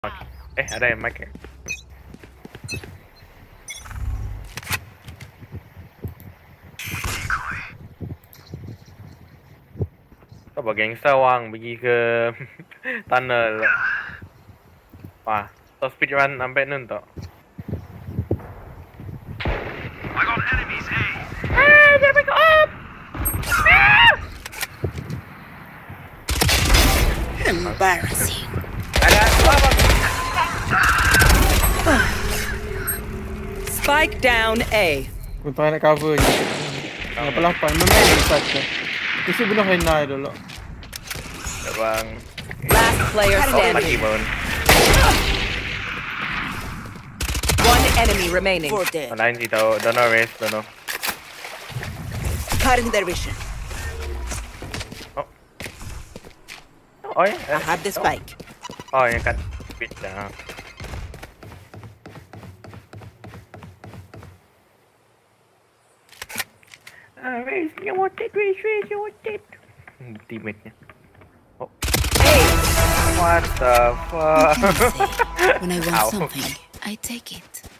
Ada yang mic ya? Coba gangster wang pergi ke tunnel. Wah, so speedrun sampai nun tak? Dia pick up! Embarrassing. Ada apa? Spike down A. Untuk nak cover je. Yang pelapan memang dia saja. Kasi bunuh Rena dulu. Bang. Last player Oh, mati standing. pun. One enemy remaining. For dead. Lain sih tahu. Don't know race, don't know. Cutting their vision. Oh ya? I have the spike. Oh yang kat speed dah. Race, you want it, race, you want it. Teammate-nya. Oh. Hey, What the fuck? When I want Ow. something, I take it.